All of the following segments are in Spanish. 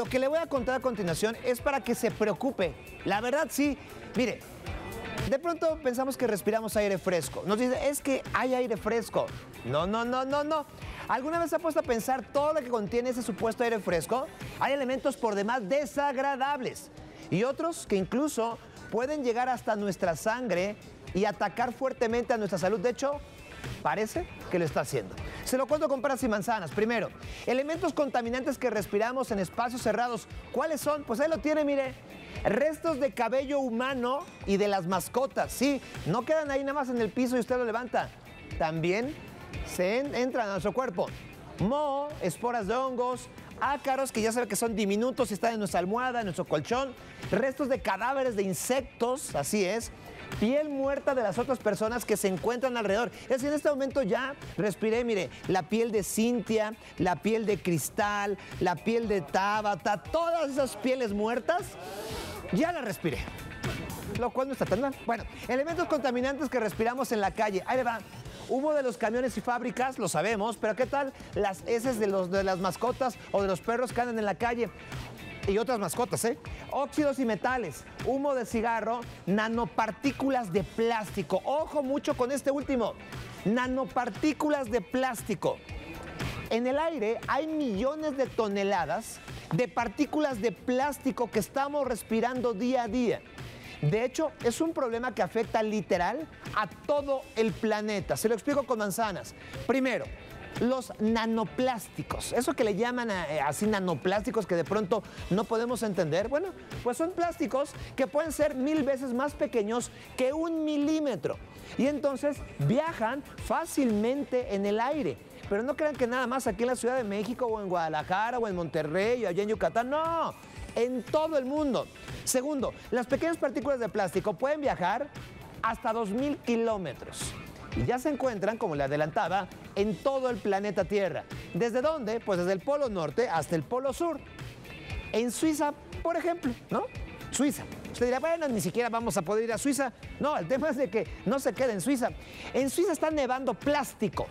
Lo que le voy a contar a continuación es para que se preocupe. La verdad, sí. Mire, de pronto pensamos que respiramos aire fresco. Nos dice, es que hay aire fresco. No, no, no, no, no. ¿Alguna vez se ha puesto a pensar todo lo que contiene ese supuesto aire fresco? Hay elementos por demás desagradables y otros que incluso pueden llegar hasta nuestra sangre y atacar fuertemente a nuestra salud. De hecho, parece que lo está haciendo. Se lo cuento con peras y manzanas. Primero, elementos contaminantes que respiramos en espacios cerrados. ¿Cuáles son? Pues ahí lo tiene, mire. Restos de cabello humano y de las mascotas. Sí, no quedan ahí nada más en el piso y usted lo levanta. También entran a nuestro cuerpo. Moho, esporas de hongos, ácaros que ya sabe que son diminutos y están en nuestra almohada, en nuestro colchón. Restos de cadáveres de insectos, así es. Piel muerta de las otras personas que se encuentran alrededor. Es decir, en este momento ya respiré, mire, la piel de Cintia, la piel de Cristal, la piel de Tabata, todas esas pieles muertas, ya las respiré. Lo cual no está tan mal. Bueno, elementos contaminantes que respiramos en la calle. Ahí le va. Humo de los camiones y fábricas, lo sabemos, pero ¿qué tal las heces de las mascotas o de los perros que andan en la calle? Y otras mascotas, ¿eh? Óxidos y metales, humo de cigarro, nanopartículas de plástico. Ojo mucho con este último, nanopartículas de plástico. En el aire hay millones de toneladas de partículas de plástico que estamos respirando día a día. De hecho, es un problema que afecta literal a todo el planeta. Se lo explico con manzanas. Primero, los nanoplásticos, eso que le llaman así nanoplásticos que de pronto no podemos entender, bueno, pues son plásticos que pueden ser 1000 veces más pequeños que 1 milímetro y entonces viajan fácilmente en el aire. Pero no crean que nada más aquí en la Ciudad de México o en Guadalajara o en Monterrey o allá en Yucatán, no, en todo el mundo. Segundo, las pequeñas partículas de plástico pueden viajar hasta 2000 kilómetros. Y ya se encuentran, como le adelantaba, en todo el planeta Tierra. ¿Desde dónde? Pues desde el Polo Norte hasta el Polo Sur. En Suiza, por ejemplo, ¿no? Suiza. Usted dirá, bueno, ni siquiera vamos a poder ir a Suiza. No, el tema es de que no se quede en Suiza. En Suiza está nevando plástico.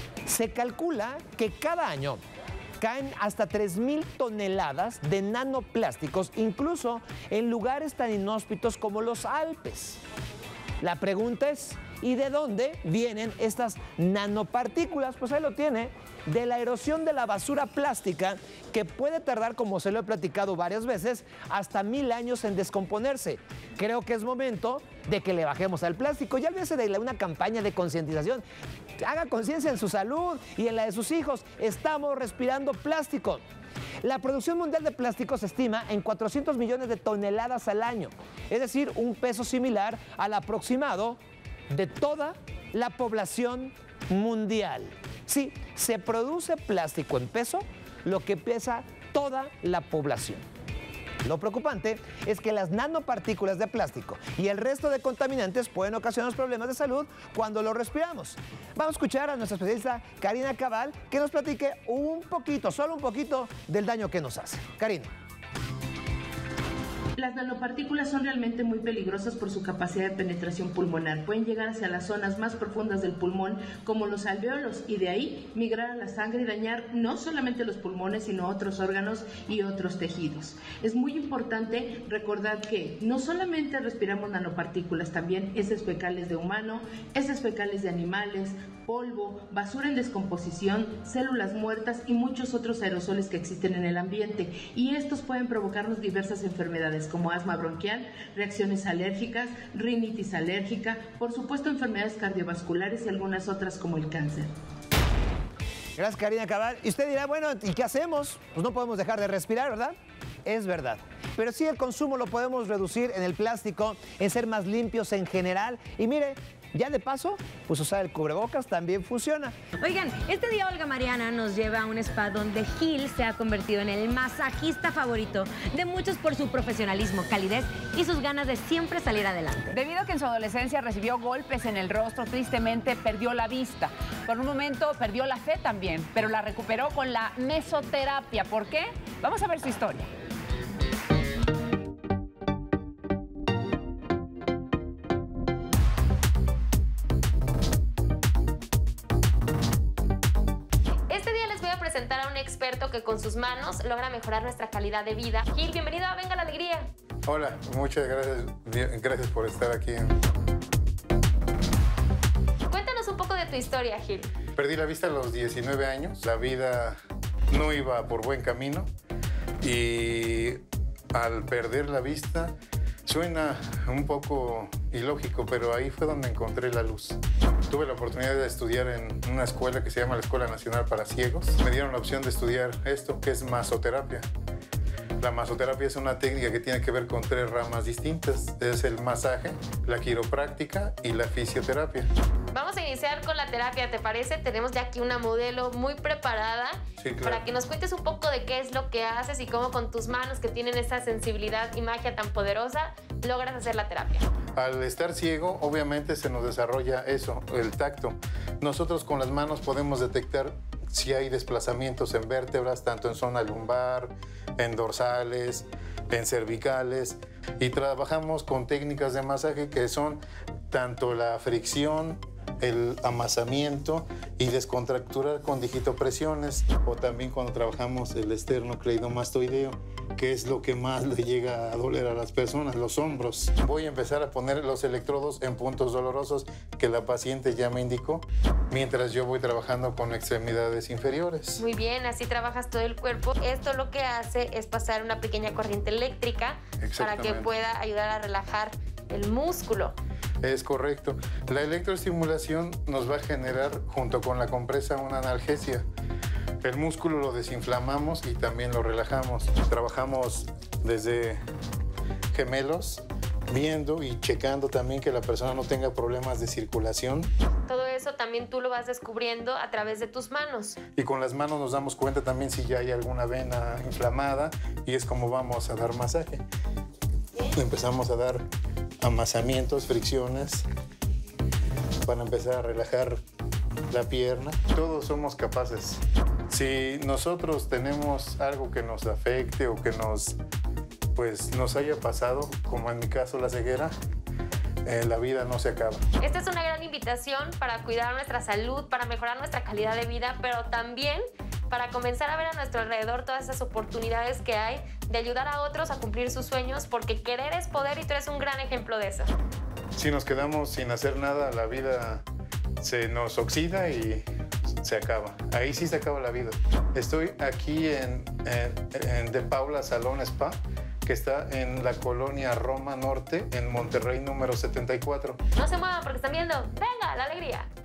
Se calcula que cada año caen hasta 3000 toneladas de nanoplásticos, incluso en lugares tan inhóspitos como los Alpes. La pregunta es, ¿y de dónde vienen estas nanopartículas? Pues ahí lo tiene, de la erosión de la basura plástica que puede tardar, como se lo he platicado varias veces, hasta 1000 años en descomponerse. Creo que es momento de que le bajemos al plástico. Ya olvídese de una campaña de concientización. Haga conciencia en su salud y en la de sus hijos. Estamos respirando plástico. La producción mundial de plástico se estima en 400 millones de toneladas al año, es decir, un peso similar al aproximado de toda la población mundial. Sí, se produce plástico en peso, lo que pesa toda la población. Lo preocupante es que las nanopartículas de plástico y el resto de contaminantes pueden ocasionar problemas de salud cuando lo respiramos. Vamos a escuchar a nuestra especialista Karina Cabal que nos platique un poquito, solo un poquito, del daño que nos hace. Karina. Las nanopartículas son realmente muy peligrosas por su capacidad de penetración pulmonar. Pueden llegar hacia las zonas más profundas del pulmón, como los alvéolos, y de ahí migrar a la sangre y dañar no solamente los pulmones, sino otros órganos y otros tejidos. Es muy importante recordar que no solamente respiramos nanopartículas, también heces fecales de humano, heces fecales de animales, polvo, basura en descomposición, células muertas y muchos otros aerosoles que existen en el ambiente. Y estos pueden provocarnos diversas enfermedades como asma bronquial, reacciones alérgicas, rinitis alérgica, por supuesto enfermedades cardiovasculares y algunas otras como el cáncer. Gracias, Karina Cabal. Y usted dirá, bueno, ¿y qué hacemos? Pues no podemos dejar de respirar, ¿verdad? Es verdad. Pero sí, el consumo lo podemos reducir en el plástico, en ser más limpios en general. Y mire, ya de paso, pues usar el cubrebocas también funciona. Oigan, este día Olga Mariana nos lleva a un spa donde Gil se ha convertido en el masajista favorito de muchos por su profesionalismo, calidez y sus ganas de siempre salir adelante. Debido a que en su adolescencia recibió golpes en el rostro, tristemente perdió la vista. Por un momento perdió la fe también, pero la recuperó con la mesoterapia. ¿Por qué? Vamos a ver su historia. presentar a un experto que con sus manos logra mejorar nuestra calidad de vida. Gil, bienvenido a Venga la Alegría. Hola, muchas gracias. Gracias por estar aquí. Cuéntanos un poco de tu historia, Gil. Perdí la vista a los 19 años. La vida no iba por buen camino y al perder la vista, suena un poco ilógico, pero ahí fue donde encontré la luz. Tuve la oportunidad de estudiar en una escuela que se llama la Escuela Nacional para Ciegos. Me dieron la opción de estudiar esto, que es masoterapia. La masoterapia es una técnica que tiene que ver con 3 ramas distintas. Es el masaje, la quiropráctica y la fisioterapia. Vamos a iniciar con la terapia, ¿te parece? Tenemos ya aquí una modelo muy preparada, Sí, claro. para que nos cuentes un poco de qué es lo que haces y cómo con tus manos, que tienen esa sensibilidad y magia tan poderosa, logras hacer la terapia. Al estar ciego, obviamente se nos desarrolla eso, el tacto. Nosotros con las manos podemos detectar si hay desplazamientos en vértebras, tanto en zona lumbar, en dorsales, en cervicales, y trabajamos con técnicas de masaje que son tanto la fricción, el amasamiento y descontracturar con digitopresiones, o también cuando trabajamos el esternocleidomastoideo, que es lo que más le llega a doler a las personas, los hombros. Voy a empezar a poner los electrodos en puntos dolorosos que la paciente ya me indicó, mientras yo voy trabajando con extremidades inferiores. Muy bien, así trabajas todo el cuerpo. Esto lo que hace es pasar una pequeña corriente eléctrica para que Exactamente. pueda ayudar a relajar el músculo. Es correcto. La electroestimulación nos va a generar, junto con la compresa, una analgesia. El músculo lo desinflamamos y también lo relajamos. Trabajamos desde gemelos, viendo y checando también que la persona no tenga problemas de circulación. Todo eso también tú lo vas descubriendo a través de tus manos. Y con las manos nos damos cuenta también si ya hay alguna vena inflamada, y es como vamos a dar masaje. Empezamos a dar amasamientos, fricciones, para empezar a relajar la pierna. Todos somos capaces. Si nosotros tenemos algo que nos afecte o que nos haya pasado, como en mi caso la ceguera, la vida no se acaba. Esta es una gran invitación para cuidar nuestra salud, para mejorar nuestra calidad de vida, pero también para comenzar a ver a nuestro alrededor todas esas oportunidades que hay de ayudar a otros a cumplir sus sueños, porque querer es poder y tú eres un gran ejemplo de eso. Si nos quedamos sin hacer nada, la vida se nos oxida y se acaba. Ahí sí se acaba la vida. Estoy aquí en De Paula Salón Spa, que está en la colonia Roma Norte, en Monterrey número 74. No se muevan porque están viendo Venga la Alegría.